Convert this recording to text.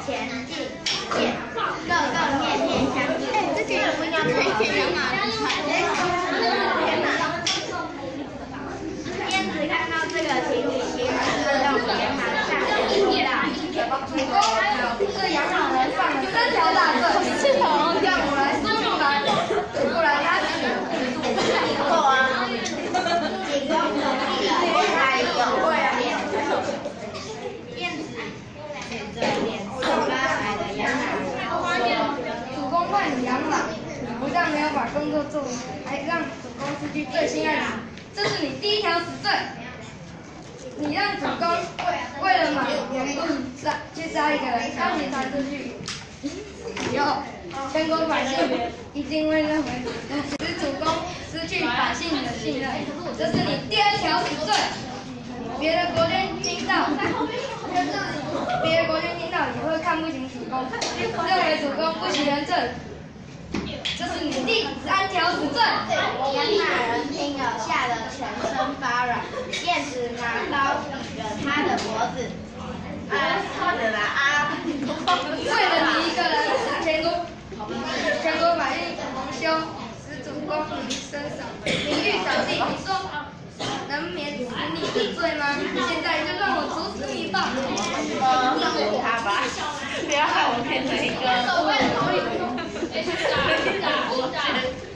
前进，见，个个面面相觑。这句我要推荐养马的传。燕子看到这个情侣形容自动连忙上前说道：“这养马人放了3条大罪，让我来送他，不然他死。”错啊！景公同意了，还有燕子舔着脸色发白的养马人说：“ 主公怪你养马，你不但没有把工作做完，还让主公失去最心爱的人，这是你第1条死罪。你让主公为了马缘故去杀一个人，当年传出去以后，全国百姓一定会认为使主公失去百姓的信任，这是你第2条死罪。别的国君听到也会看不起主公，认为主公不喜人正，这是你第3条死罪。” 养马人听了，吓得全身发软。燕子拿刀抵着他的脖子， 为了你一个人，全国百姓蒙羞，使主公名誉扫地。你说能免死你的罪吗？现在就让我处死你吧！ 处他吧，不要害我变成一个。